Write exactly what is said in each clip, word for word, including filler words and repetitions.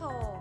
โชว์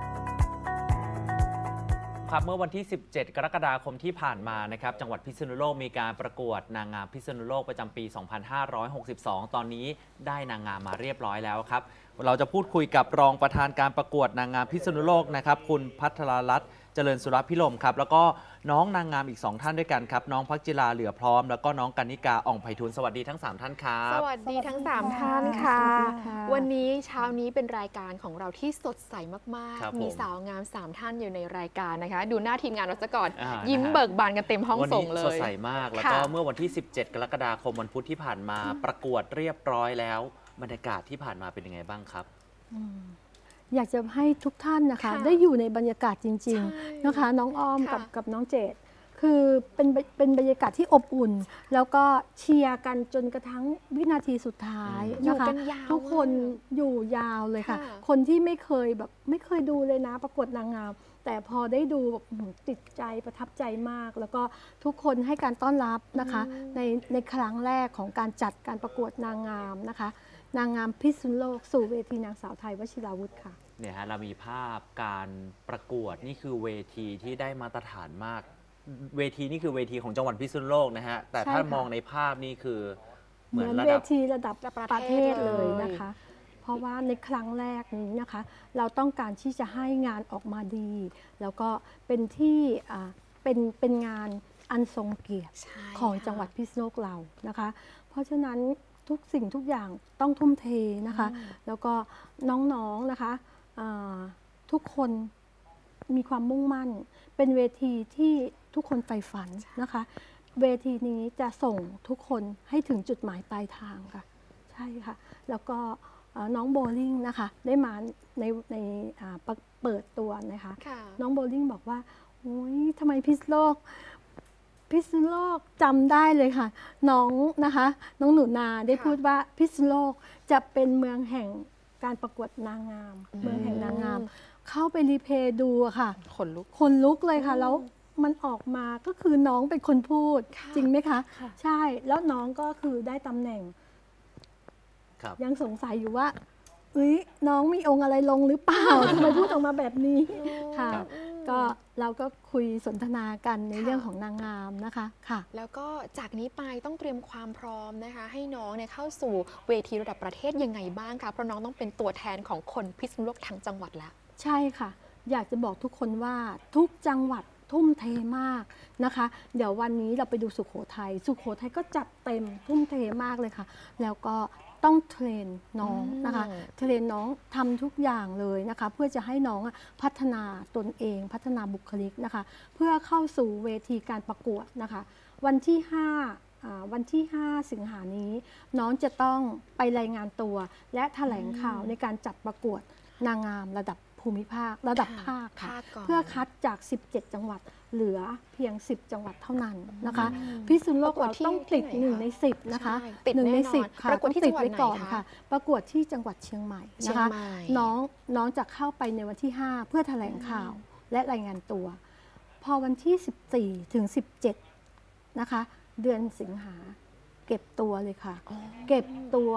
ครับเมื่อวันที่สิบเจ็ดกรกฎาคมที่ผ่านมานะครับจังหวัดพิษณุโลกมีการประกวดนางงามพิษณุโลกประจำปี สองพันห้าร้อยหกสิบสอง ตอนนี้ได้นางงามมาเรียบร้อยแล้วครับเราจะพูดคุยกับรองประธานการประกวดนางงามพิษณุโลกนะครับคุณภัทรรัตน์เจริญสุรพิรมครับแล้วก็น้องนางงามอีกสองท่านด้วยกันครับน้องพักจิราเหลือพร้อมแล้วก็น้องกนิกาอ่องไพฑูรย์สวัสดีทั้งสามท่านครับสวัสดีทั้งสามท่านค่ะวันนี้เช้านี้เป็นรายการของเราที่สดใสมากๆมีสาวงามสามท่านอยู่ในรายการนะคะดูหน้าทีมงานเราซะก่อนยิ้มเบิกบานกันเต็มห้องส่งเลยวันนี้สดใสมากแล้วก็เมื่อวันที่สิบเจ็ดกรกฎาคมวันพุธที่ผ่านมาประกวดเรียบร้อยแล้วบรรยากาศที่ผ่านมาเป็นยังไงบ้างครับอยากจะให้ทุกท่านนะคะได้อยู่ในบรรยากาศจริงๆนะคะน้องอ้อมกับกับน้องเจดคือเป็นเป็นบรรยากาศที่อบอุ่นแล้วก็เชียร์กันจนกระทั่งวินาทีสุดท้ายนะคะทุกคนอยู่ยาวเลยค่ะคนที่ไม่เคยแบบไม่เคยดูเลยนะประกวดนางงามแต่พอได้ดูแบบติดใจประทับใจมากแล้วก็ทุกคนให้การต้อนรับนะคะในในครั้งแรกของการจัดการประกวดนางงามนะคะนางงามพิษณุโลกสู่เวทีนางสาวไทยวชิราวุธค่ะเนี่ยฮะเรามีภาพการประกวดนี่คือเวทีที่ได้มาตรฐานมากเวทีนี่คือเวทีของจังหวัดพิษณุโลกนะฮะแต่ถ้ามองในภาพนี่คือเหมือนเวทีระดับประเทศเลยนะคะเพราะว่าในครั้งแรกนี้นะคะเราต้องการที่จะให้งานออกมาดีแล้วก็เป็นที่เป็นเป็นงานอันทรงเกียรติของจังหวัดพิษณุโลกเรานะคะเพราะฉะนั้นทุกสิ่งทุกอย่างต้องทุ่มเทนะคะแล้วก็น้องๆนะคะทุกคนมีความมุ่งมั่นเป็นเวทีที่ทุกคนใฝ่ฝันนะคะเวทีนี้จะส่งทุกคนให้ถึงจุดหมายปลายทางค่ะใช่ค่ะแล้วก็น้องโบลิ่งนะคะได้มาในในเปิดตัวนะคะน้องโบลิ่งบอกว่าโอ้ยทำไมพิษณุโลกพิษณุโลกจำได้เลยค่ะน้องนะคะน้องหนูนาได้พูดว่าพิษณุโลกจะเป็นเมืองแห่งการประกวดนางงามเมืองแห่งนางงามเข้าไปรีเพย์ดูค่ะขนลุกขนลุกเลยค่ะแล้วมันออกมาก็คือน้องเป็นคนพูดจริงไหมคะใช่แล้วน้องก็คือได้ตำแหน่งยังสงสัยอยู่ว่าเอ้ยน้องมีองค์อะไรลงหรือเปล่าทำไมพูดออกมาแบบนี้ค่ะก็เราก็คุยสนทนากันในเรื่องของนางงามนะคะค่ะแล้วก็จากนี้ไปต้องเตรียมความพร้อมนะคะให้น้องเนี่ยเข้าสู่เวทีระดับประเทศยังไงบ้างคะเพราะน้องต้องเป็นตัวแทนของคนพิษณุโลกทั้งจังหวัดแล้วใช่ค่ะอยากจะบอกทุกคนว่าทุกจังหวัดทุ่มเทมากนะคะเดี๋ยววันนี้เราไปดูสุโขทัยสุโขทัยก็จัดเต็มทุ่มเทมากเลยค่ะแล้วก็ต้องเทรนน้องนะคะเทรนน้องทำทุกอย่างเลยนะคะเพื่อจะให้น้องพัฒนาตนเองพัฒนาบุคลิกนะคะเพื่อเข้าสู่เวทีการประกวดนะคะวันที่ห้าวันที่ห้าสิงหานี้น้องจะต้องไปรายงานตัวและแถลงข่าวในการจัดประกวดนางงามระดับภูมิภาคระดับภาคค่ะเพื่อคัดจากสิบเจ็ดจังหวัดเหลือเพียงสิบจังหวัดเท่านั้นนะคะพิษณุโลกเราต้องติดหนึ่งในสิบนะคะหนึ่งในสิบค่ะต้องติดไว้ก่อนค่ะประกวดที่จังหวัดเชียงใหม่นะคะน้องน้องจะเข้าไปในวันที่ห้าเพื่อแถลงข่าวและรายงานตัวพอวันที่สิบสี่ถึงสิบเจ็ดนะคะเดือนสิงหาเก็บตัวเลยค่ะเก็บตัว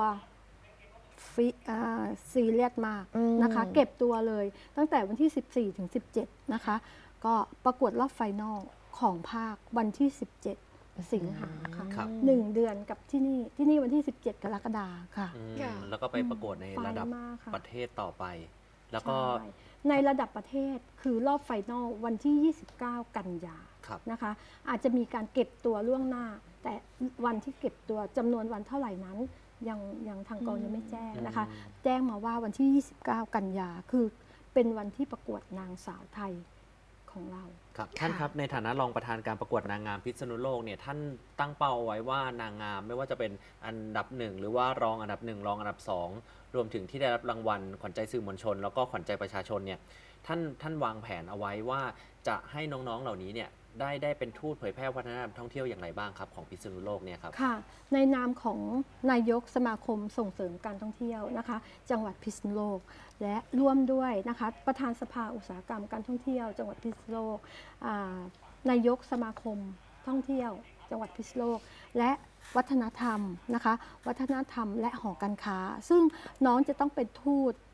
ซีเรียสมากนะคะเก็บตัวเลยตั้งแต่วันที่สิบสี่ถึงสิบเจ็ดนะคะก็ประกวดรอบไฟนอลของภาควันที่สิบเจ็ดสิงหาค่ะหนึ่งเดือนกับที่นี่ที่นี่วันที่สิบเจ็ดกรกฎาคมค่ะแล้วก็ไปประกวดในระดับประเทศต่อไปแล้วก็ในระดับประเทศคือรอบไฟนอลวันที่ยี่สิบเก้ากันยานะคะอาจจะมีการเก็บตัวล่วงหน้าแต่วันที่เก็บตัวจำนวนวันเท่าไหร่นั้นยังยังทางกองยังไม่แจ้งนะคะแจ้งมาว่าวันที่ยี่สิบเก้ากันยาคือเป็นวันที่ประกวดนางสาวไทยของเราครับท่านครับในฐานะรองประธานการประกวดนางงามพิษณุโลกเนี่ยท่านตั้งเป้าไว้ว่านางงามไม่ว่าจะเป็นอันดับหนึ่งหรือว่ารองอันดับหนึ่งรองอันดับสองรวมถึงที่ได้รับรางวัลขวัญใจสื่อมวลชนแล้วก็ขวัญใจประชาชนเนี่ยท่านท่านวางแผนเอาไว้ว่าจะให้น้องๆเหล่านี้เนี่ยได้ได้เป็นทูตเผยแพร่วัฒนธรรมท่องเที่ยวอย่างไรบ้างครับของพิษณุโลกเนี่ยครับค่ะในนามของนายกสมาคมส่งเสริมการท่องเที่ยวนะคะจังหวัดพิษณุโลกและร่วมด้วยนะคะประธานสภาอุตสาหกรรมการท่องเที่ยวจังหวัดพิษณุโลกนายกสมาคมท่องเที่ยวจังหวัดพิษณุโลกและวัฒนธรรมนะคะวัฒนธรรมและหอการค้าซึ่งน้องจะต้องเป็นทูต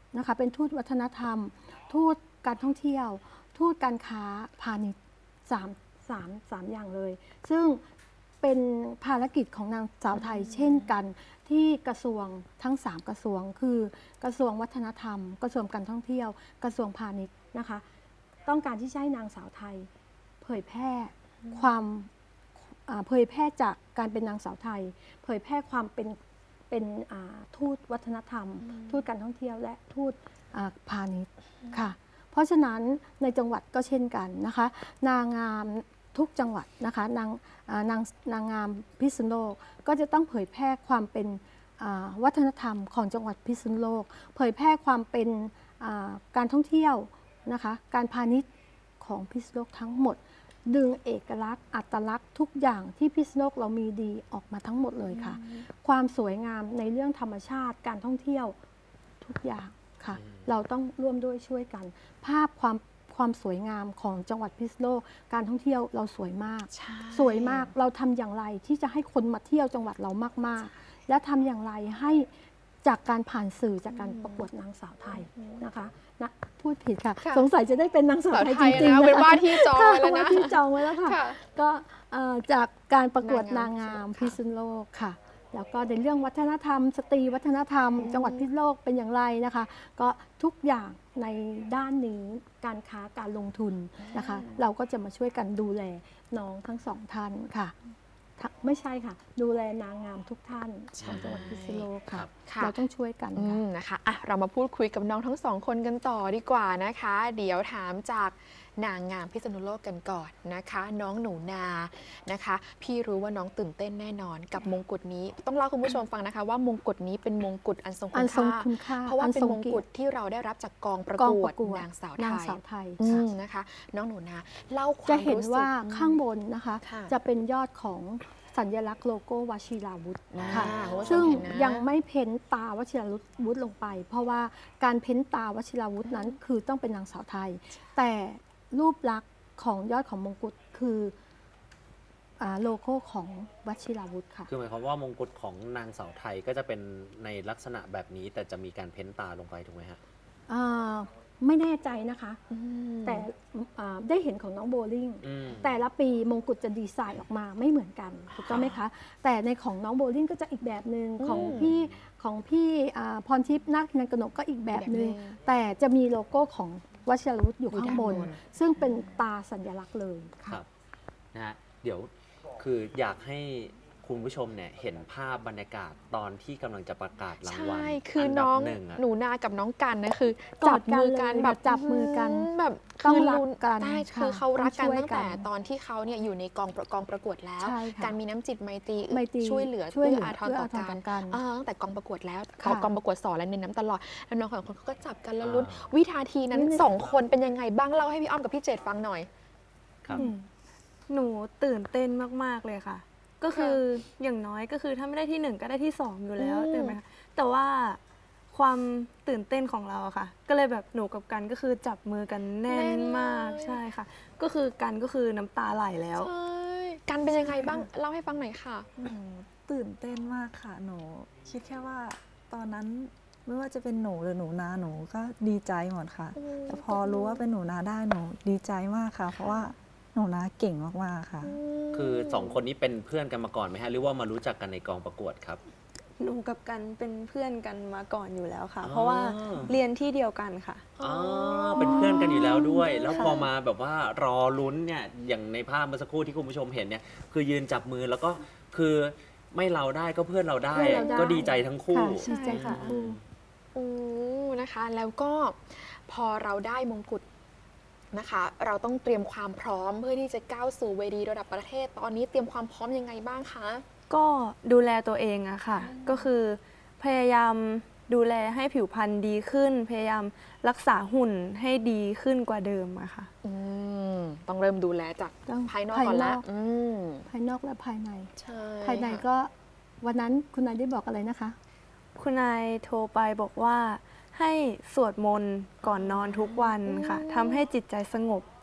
นะคะเป็นทูตวัฒนธรรม ทูตการท่องเที่ยว ทูตการค้าพาณิชย์สามสามสามอย่างเลย ซึ่งเป็นภารกิจของนางสาวไทยเช่นกันที่กระทรวงทั้งสามกระทรวงคือกระทรวงวัฒนธรรม กระทรวงการท่องเที่ยว กระทรวงพาณิชย์นะคะต้องการที่จะให้นางสาวไทยเผยแพร่ความเผยแพร่จากการเป็นนางสาวไทย เผยแพร่ความเป็นเป็นทูตวัฒนธรรม ทูตการท่องเที่ยวและทูตพาณิชย์ค่ะเพราะฉะนั้นในจังหวัดก็เช่นกันนะคะนางงามทุกจังหวัดนะคะนางนางนางงามพิษณุโลกก็จะต้องเผยแพร่ความเป็นวัฒนธรรมของจังหวัดพิษณุโลกเผยแพร่ความเป็นการท่องเที่ยวนะคะการพาณิชย์ของพิษณุโลกทั้งหมดดึงเอกลักษณ์อัตลักษณ์ทุกอย่างที่พิษณุโลกเรามีดีออกมาทั้งหมดเลยค่ะความสวยงามในเรื่องธรรมชาติการท่องเที่ยวทุกอย่างค่ะเราต้องร่วมด้วยช่วยกันภาพความความสวยงามของจังหวัดพิษณุโลกการท่องเที่ยวเราสวยมากสวยมากเราทำอย่างไรที่จะให้คนมาเที่ยวจังหวัดเรามากๆและทำอย่างไรให้จากการผ่านสื่อจากการประกวดนางสาวไทยนะคะนะพูดผิดค่ะสงสัยจะได้เป็นนางสาวไทยจริงๆนะเป็นว่าที่จองไว้แล้วนะที่จองไว้แล้วค่ะก็จากการประกวดนางงามพิษณุโลกค่ะแล้วก็ในเรื่องวัฒนธรรมสตรีวัฒนธรรมจังหวัดพิษณุโลกเป็นอย่างไรนะคะก็ทุกอย่างในด้านนี้การค้าการลงทุนนะคะเราก็จะมาช่วยกันดูแลน้องทั้งสองท่านค่ะไม่ใช่ค่ะดูแลนางงามทุกท่านของจังหวัดพิษณุโลกค่ะเราต้องช่วยกันนะคะอ่ะเรามาพูดคุยกับน้องทั้งสองคนกันต่อดีกว่านะคะเดี๋ยวถามจากนางงามพิษณุโลกกันก่อนนะคะน้องหนูนานะคะพี่รู้ว่าน้องตื่นเต้นแน่นอนกับมงกุฎนี้ต้องเล่าคุณผู้ชมฟังนะคะว่ามงกุฎนี้เป็นมงกุฎอันทรงคุณค่าเพราะว่าเป็นมงกุฎที่เราได้รับจากกองประกวดนางสาวไทยนะคะน้องหนูนาเล่าความรู้สึกจะเห็นว่าข้างบนนะคะจะเป็นยอดของสัญลักษณ์โลโก้วชิราวุธค่ะซึ่งยังไม่เพ้นตาวชิราวุธลงไปเพราะว่าการเพ้นตาวชิราวุธนั้นคือต้องเป็นนางสาวไทยแต่รูปลักษณ์ของยอดของมงกุฎคือโลโก้ของวชิราวุธค่ะคือหมายความว่ามงกุฎของนางสาวไทยก็จะเป็นในลักษณะแบบนี้แต่จะมีการเพ้นตาลงไปถูกไหมฮะไม่แน่ใจนะคะแต่ได้เห็นของน้องโบลิ่งแต่ละปีมงกุฎจะดีไซน์ออกมาไม่เหมือนกันถูกต้องไหมคะแต่ในของน้องโบลิ่งก็จะอีกแบบหนึ่งของพี่ของพี่พรทิพย์นาคนันกนกก็อีกแบบหนึ่งแต่จะมีโลโก้ของวชิราวุธอยู่ข้างบนซึ่งเป็นตาสัญลักษณ์เลยครับนะฮะเดี๋ยวคืออยากให้คุณผู้ชมเนี่ยเห็นภาพบรรยากาศตอนที่กำลังจะประกาศรางวัลใช่คือน้องหนูนากับน้องกันนะคือจับมือกันแบบจับมือกันแบบต้องรักกันใช่คือเขารักกันตั้งแต่ตอนที่เขาเนี่ยอยู่ในกองกองประกวดแล้วการมีน้ำจิตไมตรีช่วยเหลือช่วยอาทรต่อกันตั้งแต่กองประกวดแล้วกองประกวดสอนและเน้นน้ำตลอดแล้วน้องของคนเขาก็จับกันแล้วลุ้นวินาทีนั้นสองคนเป็นยังไงบ้างเล่าให้พี่อ้อมกับพี่เจดฟังหน่อยครับหนูตื่นเต้นมากๆเลยค่ะก็คืออย่างน้อยก็คือถ้าไม่ได้ที่หนึ่งก็ได้ที่สองอยู่แล้วใช่ไหมคะแต่ว่าความตื่นเต้นของเราค่ะก็เลยแบบหนูกับกันก็คือจับมือกันแน่นมากใช่ค่ะก็คือกันก็คือน้ำตาไหลแล้วกันเป็นยังไงบ้างเล่าให้ฟังหน่อยค่ะหนูตื่นเต้นมากค่ะหนูคิดแค่ว่าตอนนั้นไม่ว่าจะเป็นหนูหรือหนูนาหนูก็ดีใจหมดค่ะแต่พอรู้ว่าเป็นหนูนาได้หนูดีใจมากค่ะเพราะว่าหนูนาเก่งมากๆค่ะคือสองคนนี้เป็นเพื่อนกันมาก่อนไหมฮะหรือว่ามารู้จักกันในกองประกวดครับหนูกับกันเป็นเพื่อนกันมาก่อนอยู่แล้วค่ะเพราะว่าเรียนที่เดียวกันค่ะอ๋อเป็นเพื่อนกันอยู่แล้วด้วยแล้วพอมาแบบว่ารอลุ้นเนี่ยอย่างในภาพเมื่อสักครู่ที่คุณผู้ชมเห็นเนี่ยคือยืนจับมือแล้วก็คือไม่เราได้ก็เพื่อนเราได้ก็ดีใจทั้งคู่ใช่ค่ะโอ้นะคะแล้วก็พอเราได้มงกุฎนะคะเราต้องเตรียมความพร้อมเพื่อที่จะก้าวสู่เวทีระดับประเทศตอนนี้เตรียมความพร้อมยังไงบ้างคะก็ดูแลตัวเองอะค่ะก็คือพยายามดูแลให้ผิวพรรณดีขึ้นพยายามรักษาหุ่นให้ดีขึ้นกว่าเดิมอะค่ะต้องเริ่มดูแลจากภายนอกก่อนละภายนอกและภายในภายในก็วันนั้นคุณนายได้บอกอะไรนะคะคุณนายโทรไปบอกว่าให้สวดมนต์ก่อนนอนทุกวันค่ะทำให้จิตใจสงบ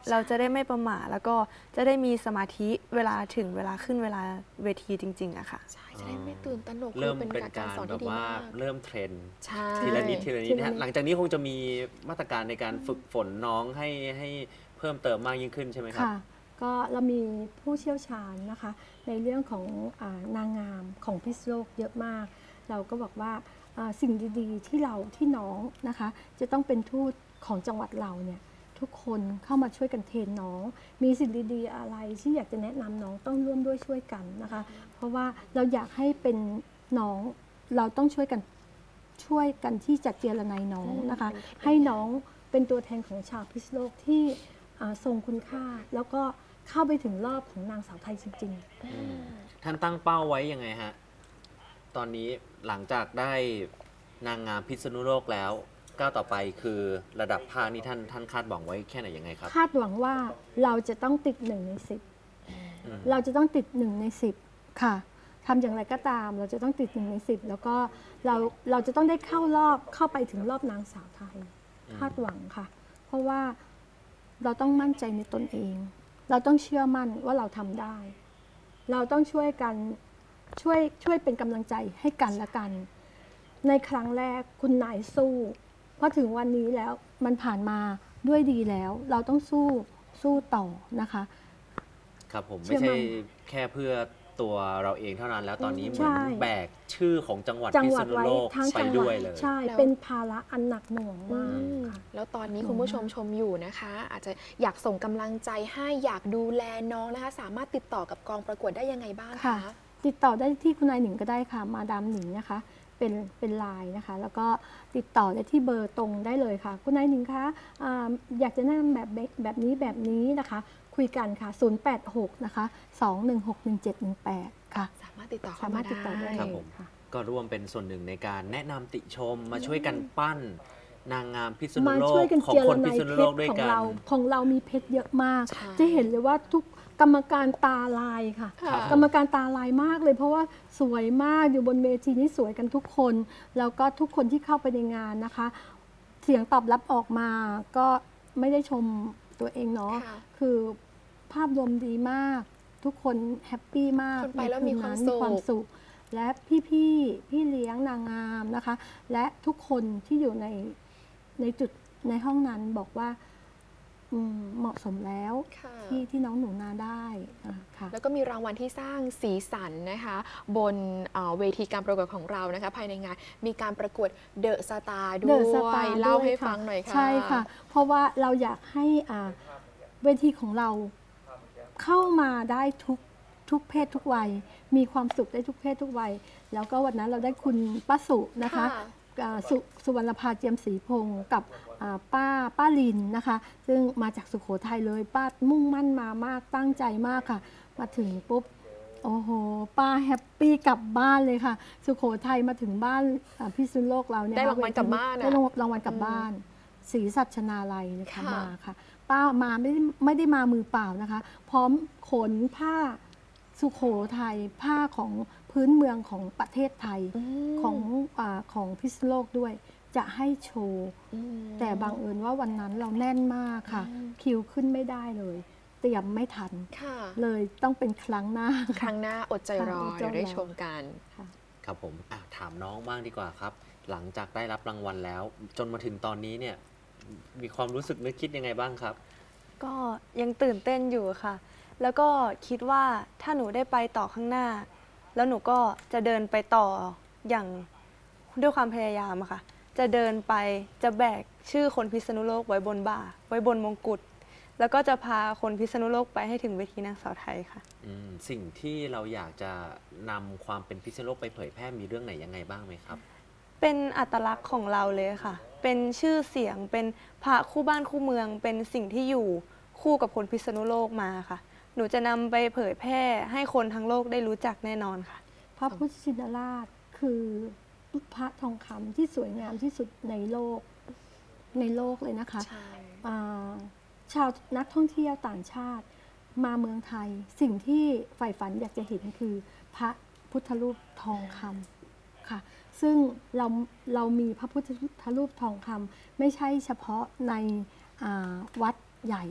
เราจะได้ไม่ประหม่าแล้วก็จะได้มีสมาธิเวลาถึงเวลาขึ้นเวลาเวทีจริงๆอะค่ะใช่จะได้ไม่ตื่นตระหนกเริ่มคือเป็นการการสอนแบที่บดีว่ามากเริ่มเทรนด์ใช่ทีละนิดทีละนิดทีนะละฮะนิดหลังจากนี้คงจะมีมาตรการในการฝึกฝนน้องให้ให้เพิ่มเติมมากยิ่งขึ้นใช่ไหมครับค่ะ ก็เรามีผู้เชี่ยวชาญนะคะ ในเรื่องของอานางงามของพิษณุโลกเยอะมาก เราก็บอกว่าอ่าสิ่งดีๆที่เราที่น้องนะคะ จะต้องเป็นทูตของจังหวัดเราเนี่ยทุกคนเข้ามาช่วยกันเทรนน้อง มีสิ่งดีๆอะไรที่อยากจะแนะนำน้องต้องร่วมด้วยช่วยกันนะคะ เพราะว่าเราอยากให้เป็นน้องเราต้องช่วยกันช่วยกันที่จะเจรนายน้องนะคะอืมให้น้องเป็นตัวแทนของชาวพิษณุโลกที่อ่าทรงคุณค่า แล้วก็เข้าไปถึงรอบของนางสาวไทยจริงๆอืมท่านตั้งเป้าไว้ยังไงฮะ ตอนนี้หลังจากได้นางงามพิษณุโลกแล้วก้าวต่อไปคือระดับภาคนี่ท่านท่านคาดหวังไว้แค่ไหนยังไงครับคาดหวังว่าเราจะต้องติดหนึ่งในสิบอืมเราจะต้องติดหนึ่งในสิบค่ะทำอย่างไรก็ตามเราจะต้องติดหนึ่งในสิบแล้วก็เราเราจะต้องได้เข้ารอบเข้าไปถึงรอบนางสาวไทย คาดหวังค่ะ เพราะว่าเราต้องมั่นใจในตนเอง เราต้องเชื่อมั่นว่าเราทำได้ เราต้องช่วยกันช่วยช่วยเป็นกำลังใจให้กันและกัน ในครั้งแรกคุณนายสู้พอถึงวันนี้แล้วมันผ่านมาด้วยดีแล้ว เราต้องสู้สู้ต่อนะคะครับผมเชื่ไม่อมั่ใช่นแค่เพื่อตัวเราเองเท่านั้นแล้วตอนนี้เหมืใช่อนแบกชื่อของจังหวัดจังพิหษวัดณุไว้โลกทั้งไปจังหด้วัวยดเลยใช่แล้วเป็นภาระอันหนักหน่วงมากอืมค่ะแล้วตอนนี้คุณผู้ชมชมอยู่นะคะ อาจจะอยากส่งกำลังใจให้อยากดูแลน้องนะคะ สามารถติดต่อกับกองประกวดได้ยังไงบ้างค่ะคะติดต่อได้ที่คุณนายหนิงก็ได้ค่ะ มาดามหนิงนะคะ เป็นเป็นไลน์นะคะ แล้วก็ติดต่อได้ที่เบอร์ตรงได้เลยค่ะ คุณนายหนิงคะอาอยากจะแนะนำแบบแบบนี้แบบนี้นะคะ คุยกันค่ะ ศูนย์ แปด หก นะคะ สอง หนึ่ง หก หนึ่ง เจ็ด หนึ่ง แปด ค่ะสามารถติดต่อเข้าสามารมาถติดต่อได้ได้ครับผมค่ะก็ร่วมเป็นส่วนหนึ่งในการแนะนำติชมมาช่วยกันปั้นนางงามพิษณุมาโลช่วยกกันของเจรคนไนพิษณุเพโลชกรด้วยของกันเราของเรามีเพชรเยอะมากใช่จะเห็นเลยว่าทุกกรรมการตาลายค่ะค่ะกรรมการตาลายมากเลย เพราะว่าสวยมากอยู่บนเวทีนี้สวยกันทุกคน แล้วก็ทุกคนที่เข้าไปในงานนะคะ เสียงตอบรับออกมาก็ไม่ได้ชมตัวเองเนาะค่ะคือภาพรวมดีมาก ทุกคนแฮปปี้มากคนไปแล้วในมีนความนั้นสุขมีความสุข และพี่ๆพี่เลี้ยงนางงามนะคะ และทุกคนที่อยู่ในในจุดในห้องนั้นบอกว่าอืมเหมาะสมแล้วค่ะที่ที่น้องหนูนาได้อ่ะค่ะแล้วก็มีรางวัลที่สร้างสีสันนะคะ บนเอ่อเวทีการประกวดของเรานะคะ ภายในงานมีการประกวดเดอะสตาร์ด้วเดอะสยตาร์เล่าให้ด้วยค่ะฟังหน่อยค่ะใช่ค่ะ เพราะว่าเราอยากให้อ่าเวทีของเราเข้ามาได้ทุกทุกเพศทุกวัย มีความสุขได้ทุกเพศทุกวัย แล้วก็วันนั้นเราได้คุณป้าสุนะคะค่ะอ่าสุสุวรรณภาเจียมศรีพงศ์กับอ่าป้าป้าลินนะคะ ซึ่งมาจากสุโขทัยเลยป้ามุ่งมั่นมามากตั้งใจมากค่ะ มาถึงปุ๊บโอ้โหป้าแฮปปี้กลับบ้านเลยค่ะ สุโขทัยมาถึงบ้านอ่าพิษณุโลกเราเนี่ยได้รางวัลกลับบ้านอะได้รางวัลกลับบ้านศรีสัชนาลัยนะคะค่ะมาค่ะ ป้ามาไม่ได้ไม่ได้มามือเปล่านะคะ พร้อมขนผ้าสุโขทัยผ้าของพื้นเมืองของประเทศไทยมของอาของพิษณุโลกด้วยจะให้โชว์อืมแต่บังเอิญว่าวันนั้นเราแน่นมากค่ะอืมคิวขึ้นไม่ได้เลย เตรียมไม่ทันค่ะเลยต้องเป็นครั้งหน้าครั้งหน้าอดใจรอค่ะอดใจรอเดี๋ยวได้ชมกันค่ะครับผมอ่ะถามน้องบ้างดีกว่าครับ หลังจากได้รับรางวัลแล้ว จนมาถึงตอนนี้เนี่ยมีความรู้สึกนึกคิดยังไงบ้างครับก็ยังตื่นเต้นอยู่ค่ะ แล้วก็คิดว่าถ้าหนูได้ไปต่อข้างหน้า แล้วหนูก็จะเดินไปต่ออย่างด้วยความพยายามอะค่ะ จะเดินไปจะแบกชื่อคนพิษณุโลกไว้บนบ่า ไว้บนมงกุฎ แล้วก็จะพาคนพิษณุโลกไปให้ถึงเวทีนางสาวไทยค่ะอืมสิ่งที่เราอยากจะนำความเป็นพิษณุโลกไปเผยแพร่มีเรื่องไหนยังไงบ้างไหมครับเป็นอัตลักษณ์ของเราเลยค่ะ เป็นชื่อเสียง เป็นพระคู่บ้านคู่เมือง เป็นสิ่งที่อยู่คู่กับคนพิษณุโลกมาค่ะ หนูจะนำไปเผยแพร่ให้คนทั้งโลกได้รู้จักแน่นอนค่ะพระพุทธชินราชคือพระทองคำที่สวยงามที่สุดในโลกในโลกเลยนะคะใช่อ่าชาวนักท่องเที่ยวต่างชาติมาเมืองไทย สิ่งที่ใฝ่ฝันอยากจะเห็นคือพระพุทธรูปทองคำค่ะ ซึ่งเราเรามีพระพุทธรูปทองคำไม่ใช่เฉพาะในอ่าวัดใหญ่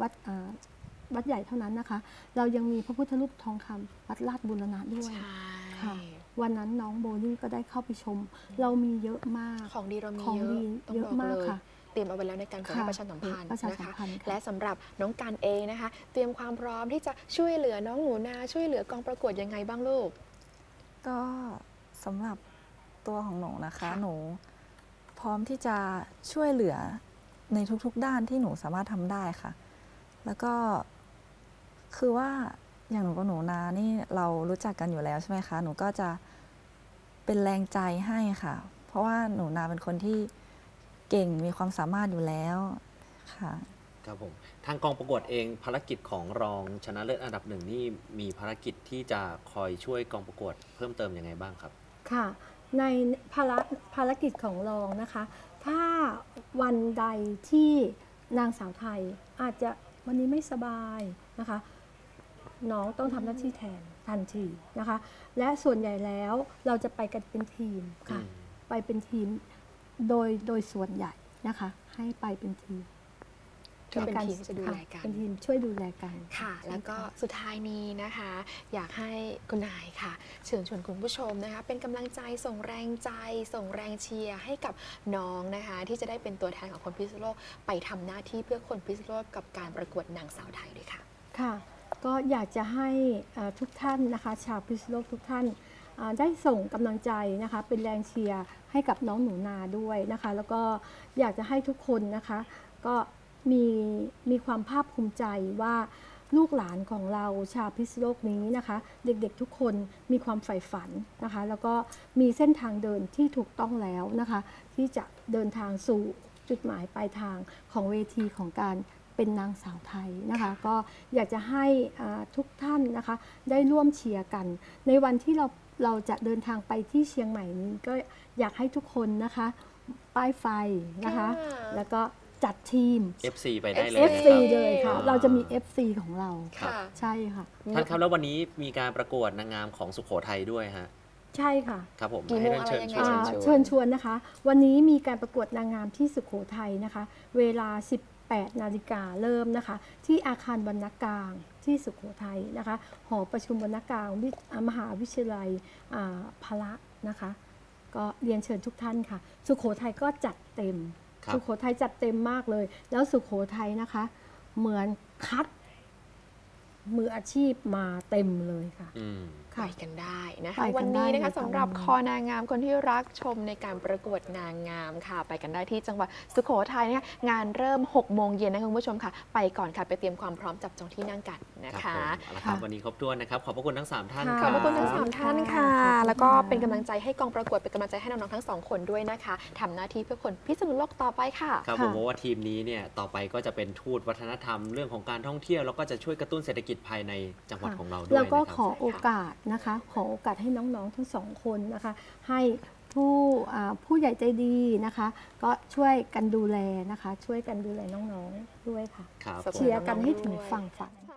วัดอ่าวัดใหญ่เท่านั้นนะคะ เรายังมีพระพุทธรูปทองคำวัดลาดบูรณะด้วยใช่ค่ะวันนั้นน้องโบลิ่งก็ได้เข้าไปชม เรามีเยอะมากของดีเรามีของเยอะดีต้องเยบอะอกมากเลยค่ะเตรียมเอาไว้แล้วในการขอค่ะประชาสัมพันธ์ประชานะสัมคะพันธ์ค่ะและสำหรับน้องการเองนะคะ เตรียมความพร้อมที่จะช่วยเหลือน้องหนูนาช่วยเหลือกองประกวดยังไงบ้างลูกก็สำหรับตัวของหนูนะคะค่ะหนูพร้อมที่จะช่วยเหลือในทุกๆด้านที่หนูสามารถทำได้ค่ะ แล้วก็คือว่าอย่างหนูกับหนูนานี่เรารู้จักกันอยู่แล้วใช่ไหมคะ หนูก็จะเป็นแรงใจให้ค่ะ เพราะว่าหนูนาเป็นคนที่เก่งมีความสามารถอยู่แล้วค่ะครับผมทางกองประกวดเองภารกิจของรองชนะเลิศอันดับหนึ่งนี่มีภารกิจที่จะคอยช่วยกองประกวดเพิ่มเติมยังไงบ้างครับค่ะในภารภารกิจของรองนะคะ ถ้าวันใดที่นางสาวไทยอาจจะวันนี้ไม่สบายนะคะ น้องต้องทำหน้าที่แทนทันทีนะคะ และส่วนใหญ่แล้วเราจะไปกันเป็นทีมค่ะอืมไปเป็นทีมโดยโดยส่วนใหญ่นะคะ ให้ไปเป็นทีมก็เป็นทีมที่จะดูแลกันเป็นทีมช่วยดูแลกันค่ะใช่แล้วก็ค่ะสุดท้ายนี้นะคะ อยากให้คุณนายค่ะ เชิญชวนคุณผู้ชมนะคะ เป็นกำลังใจส่งแรงใจ ส่งแรงเชียร์ให้กับน้องนะคะ ที่จะได้เป็นตัวแทนของคนพิษณุโลกไปทำหน้าที่เพื่อคนพิษณุโลกกับการประกวดนางสาวไทยด้วยค่ะค่ะก็อยากจะให้อ่าทุกท่านนะคะชาวพิษณุโลกทุกท่านอ่าได้ส่งกำลังใจนะคะเป็นแรงเชียร์ให้กับน้องหนูนาด้วยนะคะ แล้วก็อยากจะให้ทุกคนนะคะก็มีมีความภาคภูมิใจว่าลูกหลานของเราชาวพิษณุโลกนี้นะคะ เด็กๆทุกคนมีความใฝ่ฝันนะคะ แล้วก็มีเส้นทางเดินที่ถูกต้องแล้วนะคะ ที่จะเดินทางสู่จุดหมายปลายทางของเวทีของการเป็นนางสาวไทยนะคะ ก็อยากจะให้อ่าทุกท่านนะคะได้ร่วมเชียร์กัน ในวันที่เราเราจะเดินทางไปที่เชียงใหม่นี้ก็อยากให้ทุกคนนะคะป้ายไฟนะคะค่ะแล้วก็จัดทีมเอฟ ซี ไปได้เลยเอฟ ซีนะครับเลยค่ะอ่าเราจะมี เอฟ ซี ของเราครับค่ะใช่ค่ะท่านครับแล้ววันนี้มีการประกวดนางงามของสุโขทัยด้วยฮะใช่ค่ะครับผมกี่โมงให้ท่านเชิญอะไรชยังไงวนอ่าเชิญชวนนะคะ วันนี้มีการประกวดนางงามที่สุโขทัยนะคะ เวลา สิบแปด นาฬิกาเริ่มนะคะ ที่อาคารวรรณกลางที่สุโขทัยนะคะ หอประชุมวรรณกลางวิทอ่ามหาวิทยาลัยอ่าพละนะคะ ก็เรียนเชิญทุกท่านค่ะ สุโขทัยก็จัดเต็มครับสุโขทัยจัดเต็มมากเลย แล้วสุโขทัยนะคะ เหมือนคัดมืออาชีพมาเต็มเลยค่ะอืมไปค่ะกันได้นะคะไปกันวันนี้ได้นะคะเลยค่ะสำหรับวันนี้คอนางงามคนที่รักชมในการประกวดนางงามค่ะ ไปกันได้ที่จังหวัดสุโขทัยนะคะงานเริ่มหกโมงเย็นนะคะคุณผู้ชมค่ะ ไปก่อนค่ะไปเตรียมความพร้อมจับจองที่นั่งกันนะครัคะบผมเอาละครับ วันนี้ครบถ้วนนะครับ ขอบพระคุณทั้งสามท่านค่ะคขรัอบบพระคุณทั้งสามท่านค่ะขอบคุณค่ะแล้วก็เป็นกำลังใจให้กองประกวดเป็นกำลังใจให้น้องๆทั้งสองคนด้วยนะคะทำหน้าที่เพื่อคนพิษณุโลกต่อไปค่ะครับผมเพราะว่าทีมนี้เนี่ยต่อไปก็จะเป็นทูตวัฒนธรรมเรื่องของการท่องเที่ยวแล้วก็จะช่วยกระตุ้นเศรษฐกิจภายในจังหวัดของเราด้วยแล้วก็นะคขรับอโอกาสนะคะ ขอโอกาสให้น้องๆทั้งสองคนนะคะ ให้ผู้อ่าผู้ใหญ่ใจดีนะคะ ก็ช่วยกันดูแลนะคะ ช่วยกันดูแลน้องๆด้วยค่ะครับสบผมเชียร์กันให้ถึงฝั่งฝัน